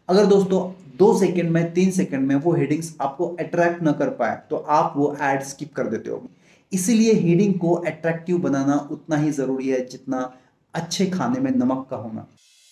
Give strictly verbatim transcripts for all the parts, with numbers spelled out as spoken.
अगर दोस्तों दो सेकंड में तीन सेकंड में वो हेडिंग्स आपको अट्रैक्ट ना कर पाए तो आप वो एड स्किप कर देते हो। इसीलिए हेडिंग को अट्रैक्टिव बनाना उतना ही जरूरी है जितना अच्छे खाने में नमक का होना।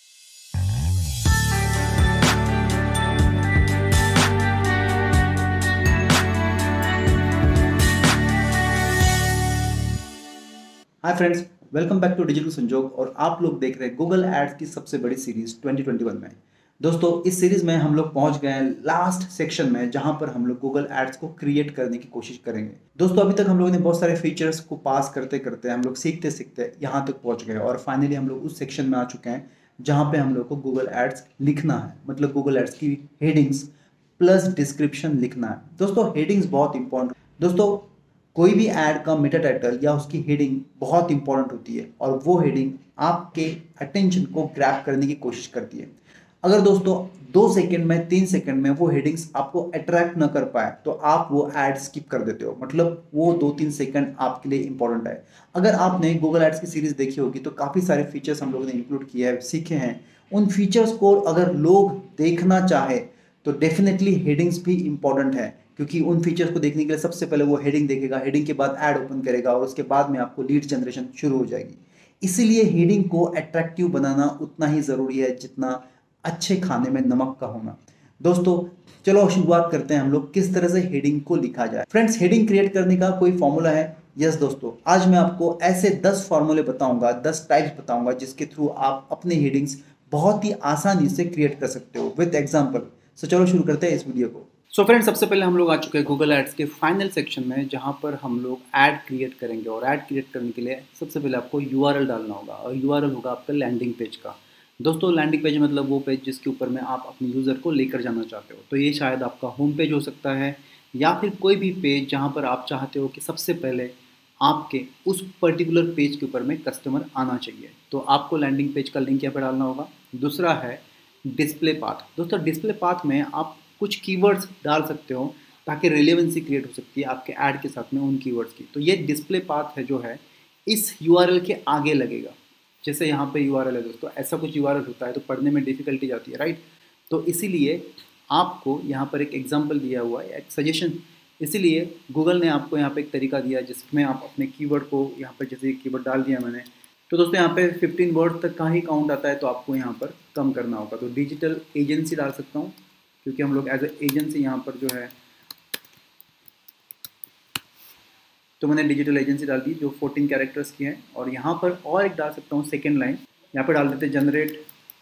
Hi friends, welcome back to digital Sanjog और आप लोग देख रहे हैं गूगल एड्स की सबसे बड़ी सीरीज ट्वेंटी ट्वेंटी वन में। दोस्तों इस सीरीज में हम लोग पहुंच गए हैं लास्ट सेक्शन में जहां पर हम लोग गूगल एड्स को क्रिएट करने की कोशिश करेंगे। दोस्तों अभी तक हम लोगों ने बहुत सारे फीचर्स को पास करते करते हम लोग सीखते सीखते यहाँ तक पहुंच गए और फाइनली हम लोग उस सेक्शन में आ चुके हैं जहां पे हम लोग को गूगल एड्स लिखना है, मतलब गूगल एड्स की हेडिंग्स प्लस डिस्क्रिप्शन लिखना है। दोस्तों हेडिंग्स बहुत इंपॉर्टेंट। दोस्तों कोई भी ऐड का मेटा टाइटल या उसकी हेडिंग बहुत इंपॉर्टेंट होती है और वो हेडिंग आपके अटेंशन को ग्रैब करने की कोशिश करती है। अगर दोस्तों दो सेकंड में तीन सेकंड में वो हेडिंग्स आपको अट्रैक्ट ना कर पाए तो आप वो ऐड स्किप कर देते हो, मतलब वो दो तीन सेकंड आपके लिए इंपॉर्टेंट है। अगर आपने गूगल एड्स की सीरीज देखी होगी तो काफ़ी सारे फीचर्स हम लोगों ने इंक्लूड किया है, सीखे हैं। उन फीचर्स को अगर लोग देखना चाहे तो डेफिनेटली हेडिंग्स भी इंपॉर्टेंट है, क्योंकि उन फीचर्स को देखने के लिए सबसे पहले वो हेडिंग देखेगा, हेडिंग के बाद ऐड ओपन करेगा और उसके बाद में आपको लीड जनरेशन शुरू हो जाएगी। इसीलिए हेडिंग को अट्रैक्टिव बनाना उतना ही ज़रूरी है जितना अच्छे खाने में नमक का होना। दोस्तों चलो शुरुआत करते हैं हम लोग किस तरह से हेडिंग को लिखा जाए। फ्रेंड्स हेडिंग क्रिएट करने का कोई फॉर्मूला है? यस दोस्तों, आज मैं आपको ऐसे दस फॉर्मूले बताऊंगा, दस टाइप्स बताऊंगा जिसके थ्रू आप अपने हेडिंग्स बहुत ही आसानी से क्रिएट कर सकते हो विद एग्जाम्पल। सो चलो शुरू करते हैं इस वीडियो को। सो so फ्रेंड्स, सबसे पहले हम लोग आ चुके हैं गूगल एड्स के फाइनल सेक्शन में, जहां पर हम लोग ऐड क्रिएट करेंगे। और ऐड क्रिएट करने के लिए सबसे पहले आपको यूआरएल डालना होगा और यूआरएल होगा आपका लैंडिंग पेज का। दोस्तों लैंडिंग पेज मतलब वो पेज जिसके ऊपर में आप अपने यूज़र को लेकर जाना चाहते हो। तो ये शायद आपका होम पेज हो सकता है या फिर कोई भी पेज जहाँ पर आप चाहते हो कि सबसे पहले आपके उस पर्टिकुलर पेज के ऊपर में कस्टमर आना चाहिए। तो आपको लैंडिंग पेज का लिंक यहाँ पर डालना होगा। दूसरा है डिस्प्ले पाथ। दोस्तों डिस्प्ले पाथ में आप कुछ कीवर्ड्स डाल सकते हो ताकि रिलेवेंसी क्रिएट हो सकती है आपके ऐड के साथ में उन कीवर्ड्स की। तो ये डिस्प्ले पाथ है जो है इस यूआरएल के आगे लगेगा। जैसे यहाँ पे यूआरएल है दोस्तों, ऐसा कुछ यूआरएल होता है तो पढ़ने में डिफिकल्टी जाती है, राइट। तो इसीलिए आपको यहाँ पर एक एग्जाम्पल दिया हुआ है, एक सजेशन। इसीलिए गूगल ने आपको यहाँ पे एक तरीका दिया जिसमें आप अपने कीवर्ड को यहाँ पर, जैसे कीवर्ड डाल दिया मैंने, तो दोस्तों यहाँ पे फिफ्टीन वर्ड तक का ही काउंट आता है, तो आपको यहाँ पर कम करना होगा। तो डिजिटल एजेंसी डाल सकता हूँ क्योंकि हम लोग एज ए एजेंसी यहाँ पर जो है, तो मैंने डिजिटल एजेंसी डाल दी जो फोर्टीन कैरेक्टर्स की है। और यहाँ पर और एक डाल सकता हूँ सेकेंड लाइन, यहाँ पर डाल देते जनरेट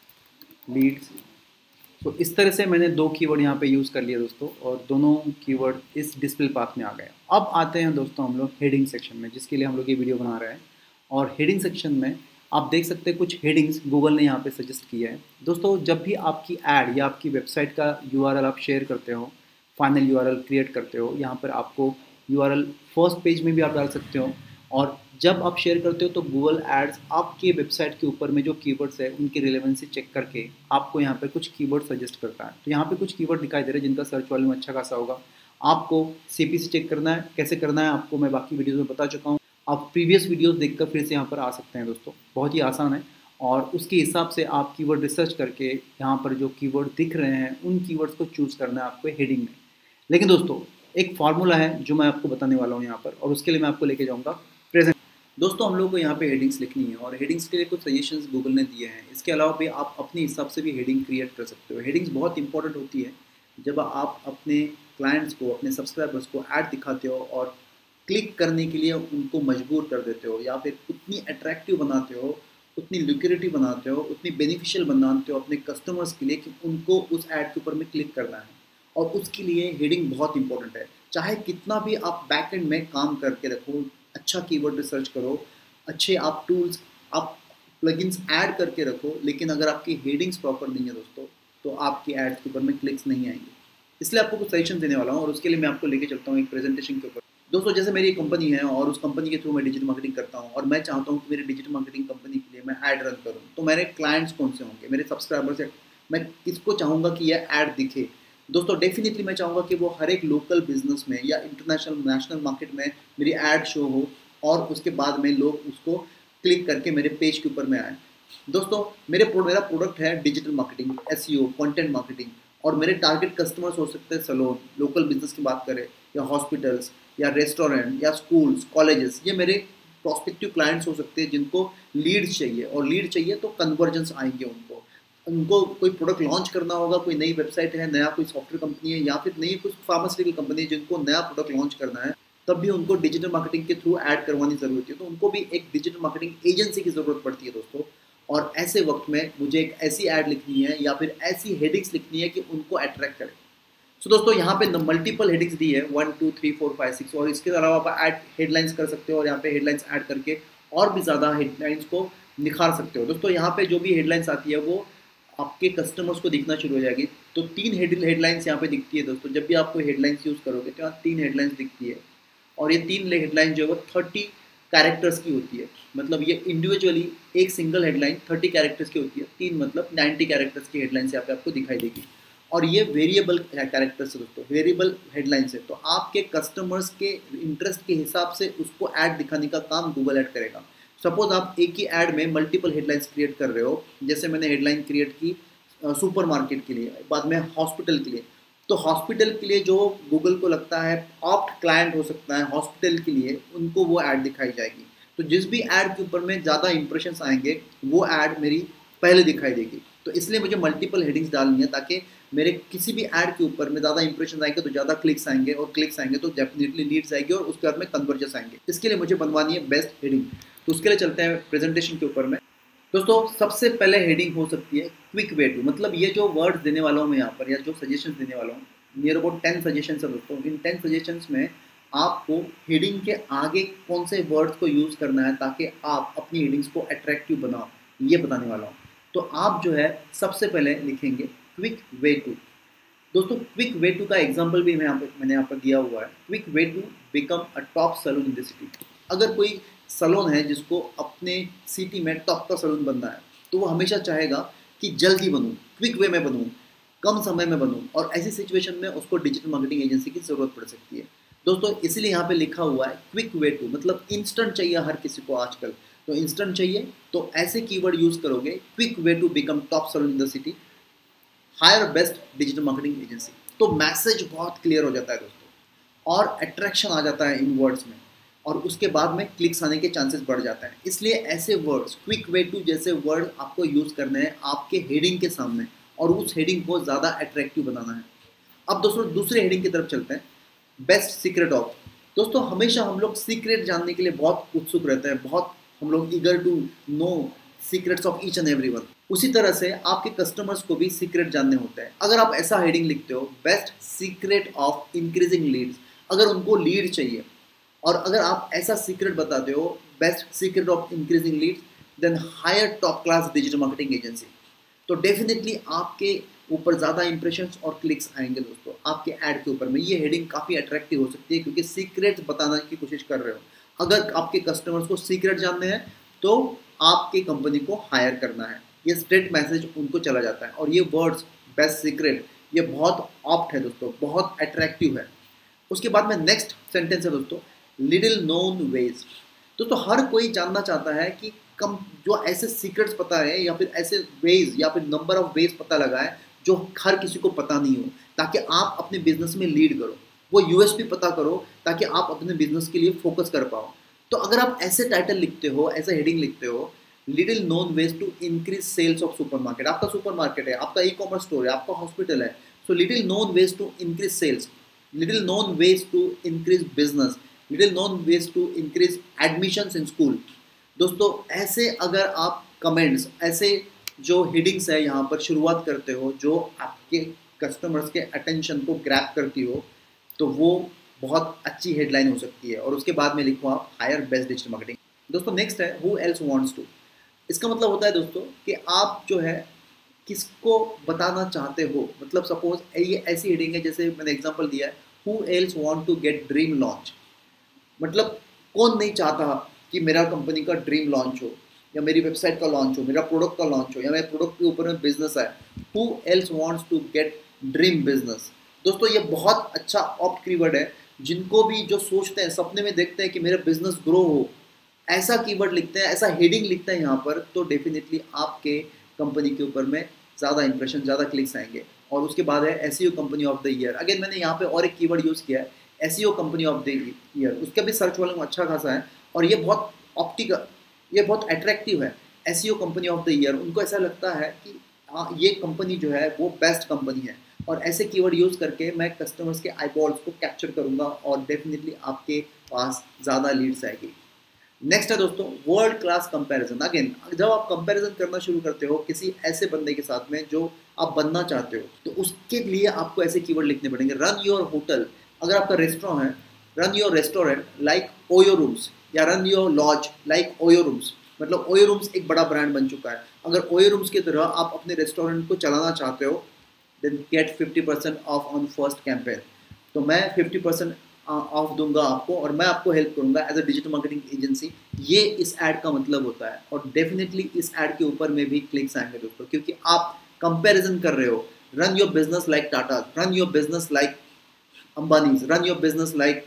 लीड्स। तो इस तरह से मैंने दो कीवर्ड यहाँ पे यूज़ कर लिया दोस्तों, और दोनों कीवर्ड इस डिस्प्ले पाथ में आ गए। अब आते हैं दोस्तों हम लोग हेडिंग सेक्शन में, जिसके लिए हम लोग ये वीडियो बना रहे हैं। और हेडिंग सेक्शन में आप देख सकते हैं कुछ हेडिंग्स गूगल ने यहाँ पे सजेस्ट किया है। दोस्तों जब भी आपकी ऐड या आपकी वेबसाइट का यूआरएल आप शेयर करते हो, फाइनल यूआरएल क्रिएट करते हो, यहाँ पर आपको यूआरएल फर्स्ट पेज में भी आप डाल सकते हो। और जब आप शेयर करते हो तो गूगल एड्स आपके वेबसाइट के ऊपर में जो कीवर्ड्स है उनकी रिलेवेंसी चेक करके आपको यहाँ पर कुछ कीवर्ड सजेस्ट करता है। तो यहाँ पर कुछ कीवर्ड दिखाई दे रहे हैं जिनका सर्च वॉल्यूम अच्छा खासा होगा। आपको सीपीसी चेक करना है, कैसे करना है आपको मैं बाकी वीडियोज़ में बता चुका हूँ। आप प्रीवियस वीडियोस देखकर फिर से यहाँ पर आ सकते हैं दोस्तों, बहुत ही आसान है। और उसके हिसाब से आप कीवर्ड रिसर्च करके यहाँ पर जो कीवर्ड दिख रहे हैं उन कीवर्ड्स को चूज़ करना है आपको हेडिंग में। लेकिन दोस्तों एक फार्मूला है जो मैं आपको बताने वाला हूँ यहाँ पर, और उसके लिए मैं आपको लेके जाऊँगा प्रेजेंट। दोस्तों हम लोग को यहाँ पे हेडिंग्स लिखनी है और हेडिंग्स के लिए कुछ सजेशंस गूगल ने दिए हैं। इसके अलावा भी आप अपने हिसाब से भी हेडिंग क्रिएट कर सकते हो। हेडिंग्स बहुत इंपॉर्टेंट होती है जब आप अपने क्लाइंट्स को, अपने सब्सक्राइबर्स को ऐड दिखाते हो और क्लिक करने के लिए उनको मजबूर कर देते हो, या फिर उतनी अट्रैक्टिव बनाते हो, उतनी लुक्रेटिव बनाते हो, उतनी बेनिफिशियल बनाते हो अपने कस्टमर्स के लिए कि उनको उस ऐड के ऊपर में क्लिक करना है। और उसके लिए हेडिंग बहुत इंपॉर्टेंट है। चाहे कितना भी आप बैक एंड में काम करके रखो, अच्छा कीवर्ड रिसर्च करो, अच्छे आप टूल्स, आप प्लगइन्स ऐड करके रखो, लेकिन अगर आपकी हेडिंग्स प्रॉपर नहीं है दोस्तों तो आपकी ऐड के ऊपर में क्लिक्स नहीं आएंगे। इसलिए आपको कुछ सजेशन देने वाला हूँ और उसके लिए मैं आपको लेके चलता हूँ एक प्रेजेंटेशन के ऊपर। दोस्तों जैसे मेरी एक कंपनी है और उस कंपनी के थ्रू मैं डिजिटल मार्केटिंग करता हूँ और मैं चाहता हूँ कि मेरी डिजिटल मार्केटिंग कंपनी के लिए मैं ऐड रन करूँ। तो मेरे क्लाइंट्स कौन से होंगे, मेरे सब्सक्राइबर्स है, मैं किसको चाहूँगा कि यह ऐड दिखे। दोस्तों डेफिनेटली मैं चाहूँगा कि वो हर एक लोकल बिजनेस में या इंटरनेशनल नेशनल मार्केट में मेरी ऐड शो हो और उसके बाद में लोग उसको क्लिक करके मेरे पेज के ऊपर में आए। दोस्तों मेरे प्रो, मेरा प्रोडक्ट है digital marketing, SEO, content marketing, और मेरे टारगेट कस्टमर्स हो सकते हैं सैलून, लोकल बिजनेस की बात करें, या हॉस्पिटल्स, या रेस्टोरेंट, या स्कूल्स, कॉलेजेस। ये मेरे प्रोस्पेक्टिव क्लाइंट्स हो सकते हैं जिनको लीड्स चाहिए, और लीड चाहिए तो कन्वर्जेंस आएंगे उनको। उनको कोई प्रोडक्ट लॉन्च करना होगा, कोई नई वेबसाइट है, नया कोई सॉफ्टवेयर कंपनी है, या फिर नई कुछ फार्मास्यूटिकल कंपनी है जिनको नया प्रोडक्ट लॉन्च करना है, तब भी उनको डिजिटल मार्केटिंग के थ्रू ऐड करवानी जरूरत है। तो उनको भी एक डिजिटल मार्केटिंग एजेंसी की जरूरत पड़ती है दोस्तों। और ऐसे वक्त में मुझे एक ऐसी ऐड लिखनी है या फिर ऐसी हेडिंग्स लिखनी है कि उनको अट्रैक्ट करे। सो so, दोस्तों यहाँ पे मल्टीपल हेडिंग्स दी है, one two three four five six, और इसके अलावा आप ऐड हेडलाइंस कर सकते हो, और यहाँ पे हेडलाइंस ऐड करके और भी ज़्यादा हेडलाइंस को निखार सकते हो। दोस्तों यहाँ पे जो भी हेडलाइंस आती है वो आपके कस्टमर्स को दिखना शुरू हो जाएगी। तो तीन हेड हेडलाइंस यहाँ पे दिखती है दोस्तों। जब भी आप कोई हेडलाइंस यूज़ करोगे तो यहाँ तीन हेडलाइंस दिखती है, और ये तीन हेडलाइन जो है वो थर्टी कैरेक्टर्स की होती है। मतलब ये इंडिविजुअली एक सिंगल हेडलाइन थर्टी कैरेक्टर्स की होती है, तीन मतलब नाइन्टी कैरेक्टर्स की हेडलाइंस यहाँ पे आपको दिखाई देगी। और ये वेरिएबल कैरेक्टर्स है दोस्तों, वेरिएबल हेडलाइंस है। तो आपके कस्टमर्स के इंटरेस्ट के हिसाब से उसको ऐड दिखाने का काम गूगल ऐड करेगा। सपोज आप एक ही ऐड में मल्टीपल हेडलाइंस क्रिएट कर रहे हो, जैसे मैंने हेडलाइन क्रिएट की सुपर मार्केट के लिए, बाद में हॉस्पिटल के लिए। तो हॉस्पिटल के लिए जो गूगल को लगता है ऑप्ट क्लाइंट हो सकता है हॉस्पिटल के लिए, उनको वो ऐड दिखाई जाएगी। तो जिस भी ऐड के ऊपर में ज़्यादा इंप्रेशंस आएंगे वो ऐड मेरी पहले दिखाई देगी। तो इसलिए मुझे मल्टीपल हेडिंग्स डालनी है ताकि मेरे किसी भी ऐड के ऊपर में ज़्यादा इंप्रेशन आएंगे तो ज़्यादा क्लिक्स आएंगे, और क्लिक्स आएंगे तो डेफिनेटली लीड्स आएंगे, और उसके बाद में कन्वर्जन्स आएंगे। इसके लिए मुझे बनवानी है बेस्ट हेडिंग। तो उसके लिए चलते हैं प्रेजेंटेशन के ऊपर में। दोस्तों सबसे पहले हेडिंग हो सकती है क्विक वे टू। मतलब ये जो वर्ड्स देने वाला हूँ मैं यहाँ पर, या जो सजेशंस देने वाला हूँ, नियर अबाउट टेन सजेशंस है दोस्तों। इन टेन सजेशंस में आपको हेडिंग के आगे कौन से वर्ड्स को यूज़ करना है ताकि आप अपनी हेडिंग्स को अट्रैक्टिव बनाओ, ये बताने वाला हूँ। तो आप जो है सबसे पहले लिखेंगे क्विक वे टू। दोस्तों क्विक वे टू का एग्जाम्पल भी मैं यहाँ पर मैंने यहाँ पर दिया हुआ है। Quick way to become a top salon in the city. अगर कोई सैलून है जिसको अपने सिटी में टॉप का सैलून बनना है, तो वो हमेशा चाहेगा कि जल्दी बनूं, क्विक वे में बनूं, कम समय में बनूं, और ऐसी सिचुएशन में उसको डिजिटल मार्केटिंग एजेंसी की ज़रूरत पड़ सकती है दोस्तों। इसलिए यहाँ पे लिखा हुआ है क्विक वे टू, मतलब इंस्टेंट चाहिए हर किसी को आजकल। तो इंस्टेंट चाहिए तो ऐसे कीवर्ड यूज़ करोगे, quick way to become top salon in the city, hire best digital marketing agency. तो मैसेज बहुत क्लियर हो जाता है दोस्तों, और अट्रैक्शन आ जाता है इन वर्ड्स में, और उसके बाद में क्लिक्स आने के चांसेस बढ़ जाता है। इसलिए ऐसे वर्ड्स, क्विक वे टू जैसे वर्ड आपको यूज़ करने हैं आपके हेडिंग के सामने, और उस हेडिंग को ज़्यादा अट्रैक्टिव बनाना है। अब दोस्तों दूसरे हेडिंग की तरफ चलते हैं, बेस्ट सीक्रेट ऑफ। दोस्तों हमेशा हम लोग सीक्रेट जानने के लिए बहुत उत्सुक रहते हैं, बहुत हम लोग eager to know secrets of each and every one. उसी तरह से आपके कस्टमर्स को भी सीक्रेट जानने होते हैं। अगर आप ऐसा हेडिंग लिखते हो, best secret of increasing leads, अगर उनको लीड चाहिए, और अगर आप ऐसा सीक्रेट बताते हो, best secret of increasing leads, then hire top class digital marketing agency, तो डेफिनेटली आपके ऊपर ज़्यादा इंप्रेशंस और क्लिक्स आएंगे दोस्तों आपके ऐड के ऊपर में। ये हेडिंग काफ़ी अट्रैक्टिव हो सकती है क्योंकि सीक्रेट बताने की कोशिश कर रहे हो। अगर आपके कस्टमर्स को सीक्रेट जानने हैं तो आपके कंपनी को हायर करना है, ये स्ट्रेट मैसेज उनको चला जाता है। और ये वर्ड्स बेस्ट सीक्रेट, ये बहुत ऑप्ट है दोस्तों, बहुत अट्रैक्टिव है। उसके बाद में नेक्स्ट सेंटेंस है दोस्तों, लिटिल नोन वेज। दोस्तों हर कोई जानना चाहता है कि कम जो ऐसे सीक्रेट्स पता है, या फिर ऐसे वेज या फिर नंबर ऑफ वेज पता लगा है जो हर किसी को पता नहीं हो, ताकि आप अपने बिजनेस में लीड करो, वो यूएसपी पता करो ताकि आप अपने बिजनेस के लिए फोकस कर पाओ। तो अगर आप ऐसे टाइटल लिखते हो, ऐसे हेडिंग लिखते हो, little known ways to increase sales of supermarket, आपका सुपर मार्केट है, आपका ई कॉमर्स स्टोर है, आपका हॉस्पिटल है, so little known ways to increase sales, little known ways to increase business, little known ways to increase admissions in school. दोस्तों ऐसे अगर आप कमेंट्स, ऐसे जो हेडिंग्स है यहाँ पर शुरुआत करते हो जो आपके कस्टमर्स के अटेंशन को ग्रैब करती हो, तो वो बहुत अच्छी हेडलाइन हो सकती है। और उसके बाद में लिखो आप हायर बेस्ट डिजिटल मार्केटिंग। दोस्तों नेक्स्ट है हु एल्स वांट्स टू। इसका मतलब होता है दोस्तों कि आप जो है किसको बताना चाहते हो। मतलब सपोज ये ऐसी हेडिंग है, जैसे मैंने एग्जांपल दिया है, who else want to get dream launch. मतलब कौन नहीं चाहता कि मेरा कंपनी का ड्रीम लॉन्च हो, या मेरी वेबसाइट का लॉन्च हो, मेरा प्रोडक्ट का लॉन्च हो, या मेरे प्रोडक्ट के ऊपर में बिजनेस है। Who else wants to get dream business. दोस्तों ये बहुत अच्छा ऑप्ट कीवर्ड है, जिनको भी जो सोचते हैं, सपने में देखते हैं कि मेरा बिजनेस ग्रो हो, ऐसा कीवर्ड लिखते हैं, ऐसा हेडिंग लिखते हैं यहाँ पर, तो डेफिनेटली आपके कंपनी के ऊपर में ज़्यादा इंप्रेशन, ज़्यादा क्लिक्स आएंगे। और उसके बाद है SEO company of the year. Again मैंने यहाँ पे और एक कीवर्ड यूज़ किया है, SEO company of the year. उसका भी सर्च वॉल्यूम अच्छा खासा है और ये बहुत ऑप्टिकल, ये बहुत अट्रैक्टिव है। SEO company of the year, उनको ऐसा लगता है कि हाँ ये कंपनी जो है वो बेस्ट कंपनी है, और ऐसे कीवर्ड यूज़ करके मैं कस्टमर्स के आईबॉल्स को कैप्चर करूँगा और डेफिनेटली आपके पास ज़्यादा लीड्स आएगी। नेक्स्ट है दोस्तों वर्ल्ड क्लास कंपैरिजन। अगेन जब आप कंपैरिजन करना शुरू करते हो किसी ऐसे बंदे के साथ में जो आप बनना चाहते हो, तो उसके लिए आपको ऐसे कीवर्ड लिखने पड़ेंगे। रन योर होटल, अगर आपका रेस्टोरेंट है, run your restaurant like OYO rooms, या run your lodge like OYO rooms. मतलब ओयो रूम्स एक बड़ा ब्रांड बन चुका है, अगर ओयो रूम्स की तरह आप अपने रेस्टोरेंट को चलाना चाहते हो, then get fifty percent off on first campaign. तो मैं फिफ्टी परसेंट ऑफ दूंगा आपको और मैं आपको हेल्प करूंगा as a digital marketing agency. ये इस ऐड का मतलब होता है, और डेफिनेटली इस ऐड के ऊपर में भी क्लिक्स आएंगे दोस्तों, क्योंकि आप कंपैरिजन कर रहे हो। Run your business like Tata, run your business like Ambani, run your business like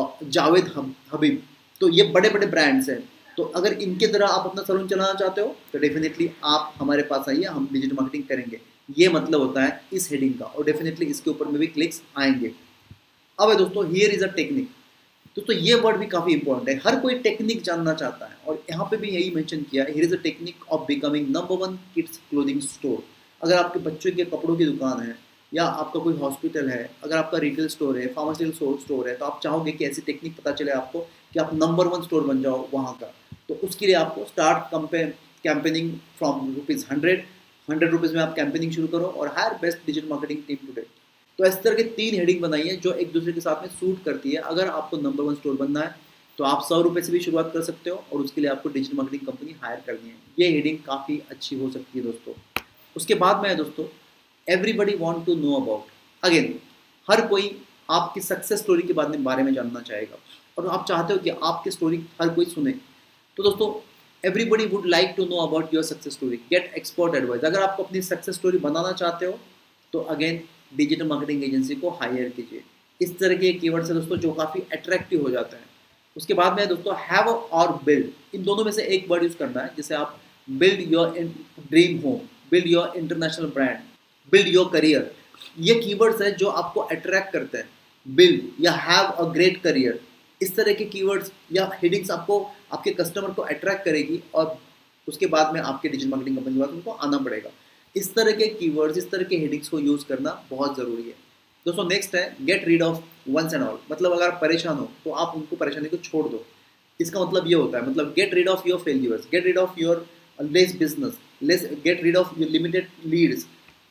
Javed Habib. तो ये बड़े बड़े ब्रांड्स हैं, तो अगर इनके तरह आप अपना सलून चलाना चाहते हो तो डेफिनेटली आप हमारे पास आइए, हम डिजिटल मार्केटिंग करेंगे। ये मतलब होता है इस हेडिंग का, और डेफिनेटली इसके ऊपर में भी क्लिक्स आएंगे। अब है दोस्तों हियर इज अ टेक्निक। दोस्तों ये वर्ड भी काफ़ी इंपॉर्टेंट है, हर कोई टेक्निक जानना चाहता है, और यहाँ पे भी यही मेंशन किया है, here is a technique of becoming number one kids clothing store. अगर आपके बच्चों के कपड़ों की दुकान है, या आपका कोई हॉस्पिटल है, अगर आपका रिटेल स्टोर है, फार्मास्यूटिकल स्टोर है, तो आप चाहोगे कि ऐसी टेक्निक पता चले आपको कि आप नंबर वन स्टोर बन जाओ वहाँ का। तो उसके लिए आपको start campaign campaigning from rupees hundred hundred rupees में आप कैंपेनिंग शुरू करो और hire best digital marketing team today. तो इस तरह के तीन हेडिंग बनाइए जो एक दूसरे के साथ में सूट करती है। अगर आपको नंबर वन स्टोर बनना है तो आप सौ रुपये से भी शुरुआत कर सकते हो, और उसके लिए आपको डिजिटल मार्केटिंग कंपनी हायर करनी है। ये हेडिंग काफ़ी अच्छी हो सकती है दोस्तों। उसके बाद में है दोस्तों everybody want to know about. Again हर कोई आपकी सक्सेस स्टोरी के बारे में जानना चाहेगा, और आप चाहते हो कि आपकी स्टोरी हर कोई सुने। तो दोस्तों everybody would like to know about your success story, get expert advice. अगर आपको अपनी सक्सेस स्टोरी बनाना चाहते हो तो अगेन डिजिटल मार्केटिंग एजेंसी को हायर कीजिए। इस तरह के कीवर्ड्स है दोस्तों जो काफ़ी अट्रैक्टिव हो जाते हैं। उसके बाद में दोस्तों हैव और बिल्ड, इन दोनों में से एक वर्ड यूज़ करना है। जैसे आप build your dream home, build your international brand, build your career, ये कीवर्ड्स है जो आपको अट्रैक्ट करते हैं। बिल्ड या हैव अ ग्रेट करियर, इस तरह के कीवर्ड्स या हेडिंग्स आपको आपके कस्टमर को अट्रैक्ट करेगी, और उसके बाद में आपके डिजिटल मार्केटिंग कंपनी के बाद उनको आना पड़ेगा। इस तरह के कीवर्ड्स, इस तरह के हेडिंग्स को यूज़ करना बहुत ज़रूरी है दोस्तों। नेक्स्ट है get rid of once and all. मतलब अगर आप परेशान हो तो आप उनको परेशानी को छोड़ दो। इसका मतलब ये होता है, मतलब get rid of your failures, get rid of your less business, less get rid of your limited leads,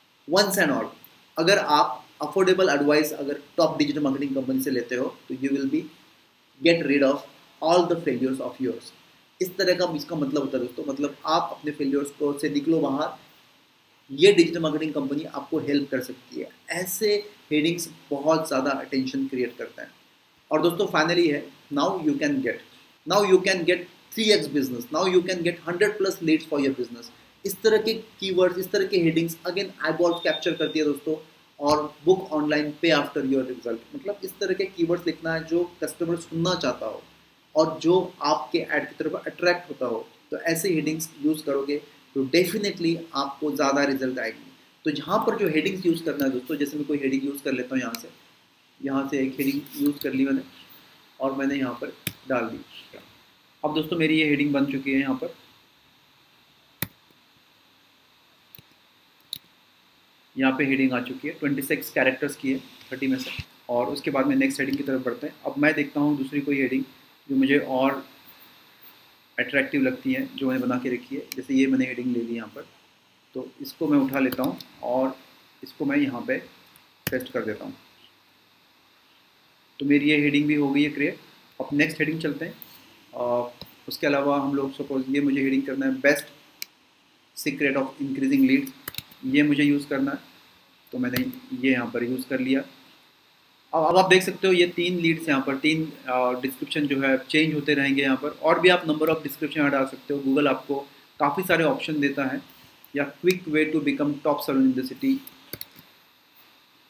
once and all. अगर आप अफोर्डेबल एडवाइस अगर टॉप डिजिटल मार्केटिंग कंपनी से लेते हो तो you will be get rid of all the failures of yours. इस तरह का इसका मतलब होता है दोस्तों, मतलब आप अपने फेल्यूर्स को से निकलो बाहर। ये डिजिटल मार्केटिंग कंपनी आपको हेल्प कर सकती है। ऐसे हेडिंग्स बहुत ज़्यादा अटेंशन क्रिएट करते हैं। और दोस्तों फाइनली है now you can get, now you can get three x business, now you can get hundred plus leads for your business. इस तरह के कीवर्ड्स, इस तरह के हेडिंग्स अगेन आईबॉल्स कैप्चर करती है दोस्तों। और book online pay after your result, मतलब इस तरह के कीवर्ड्स लिखना है जो कस्टमर सुनना चाहता हो और जो आपके ऐड की तरफ अट्रैक्ट होता हो। तो ऐसे हेडिंग्स यूज़ करोगे तो डेफिनेटली आपको ज़्यादा रिजल्ट आएगी। तो यहाँ पर जो हेडिंग्स यूज़ करना है दोस्तों, जैसे मैं कोई हेडिंग यूज़ कर लेता हूँ, यहाँ से यहाँ से एक हेडिंग यूज़ कर ली मैंने और मैंने यहाँ पर डाल दी। अब दोस्तों मेरी ये हेडिंग बन चुकी है। यहाँ पर यहाँ पे हेडिंग आ चुकी है, छब्बीस कैरेक्टर्स की है थर्टी में से। और उसके बाद में नेक्स्ट हेडिंग की तरफ बढ़ते हैं। अब मैं देखता हूँ दूसरी कोई हेडिंग जो मुझे और अट्रैक्टिव लगती है, जो मैंने बना के रखी है। जैसे ये मैंने हेडिंग ले ली यहाँ पर, तो इसको मैं उठा लेता हूँ और इसको मैं यहाँ पे पेस्ट कर देता हूँ। तो मेरी ये हेडिंग भी हो गई है क्रिएट। अब नेक्स्ट हेडिंग चलते हैं। और उसके अलावा हम लोग सपोज ये मुझे हेडिंग करना है best secret of increasing lead, ये मुझे यूज़ करना है, तो मैंने ये यहाँ पर यूज़ कर लिया। अब अब आप देख सकते हो ये तीन लीड्स यहाँ पर, तीन डिस्क्रिप्शन जो है चेंज होते रहेंगे यहाँ पर। और भी आप नंबर ऑफ डिस्क्रिप्शन यहाँ डाल सकते हो। गूगल आपको काफ़ी सारे ऑप्शन देता है। या quick way to become top salon in the city,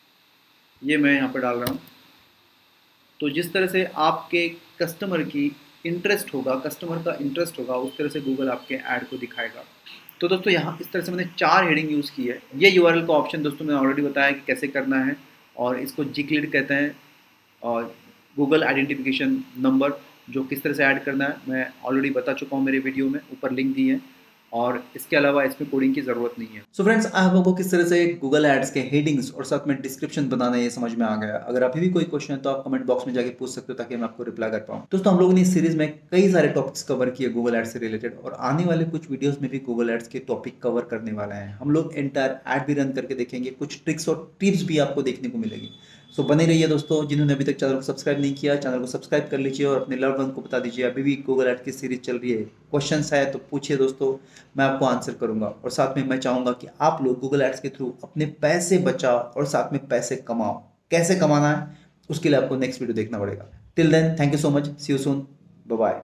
ये मैं यहाँ पर डाल रहा हूँ। तो जिस तरह से आपके कस्टमर की इंटरेस्ट होगा, कस्टमर का इंटरेस्ट होगा, उस तरह से गूगल आपके ऐड को दिखाएगा। तो दोस्तों यहाँ इस तरह से मैंने चार हेडिंग यूज़ की है। ये यूआरएल का ऑप्शन दोस्तों मैंने ऑलरेडी बताया कि कैसे करना है, और इसको जिक्लिड कहते हैं, और गूगल आइडेंटिफिकेशन नंबर जो किस तरह से ऐड करना है मैं ऑलरेडी बता चुका हूँ मेरे वीडियो में, ऊपर लिंक दी है, और इसके अलावा इसमें कोडिंग की ज़रूरत नहीं है। सो फ्रेंड्स, आप लोगों को किस तरह से गूगल एड्स के हेडिंग्स और साथ में डिस्क्रिप्शन बनाना ये समझ में आ गया। अगर अभी भी कोई क्वेश्चन है तो आप कमेंट बॉक्स में जाके पूछ सकते हो ताकि मैं आपको रिप्लाई कर पाऊँ। दोस्तों, हम लोगों ने इस सीरीज में कई सारे टॉपिक्स कवर किए गूगल एड्स से रिलेटेड, और आने वाले कुछ वीडियोस में भी गूगल एड्स के टॉपिक कवर करने वाले हैं। हम लोग एंटायर एड भी रन करके देखेंगे, कुछ ट्रिक्स और टिप्स भी आपको देखने को मिलेगी। सो बने रहिए दोस्तों। जिन्होंने अभी तक चैनल को सब्सक्राइब नहीं किया, चैनल को सब्सक्राइब कर लीजिए और अपने लव्ड वन को बता दीजिए। अभी भी गूगल एड की सीरीज चल रही है, क्वेश्चंस है तो पूछिए दोस्तों, मैं आपको आंसर करूंगा। और साथ में मैं चाहूंगा कि आप लोग गूगल एड्स के थ्रू अपने पैसे बचाओ और साथ में पैसे कमाओ। कैसे कमाना है उसके लिए आपको नेक्स्ट वीडियो देखना पड़ेगा। Till then, thank you so much, see you soon, bye bye.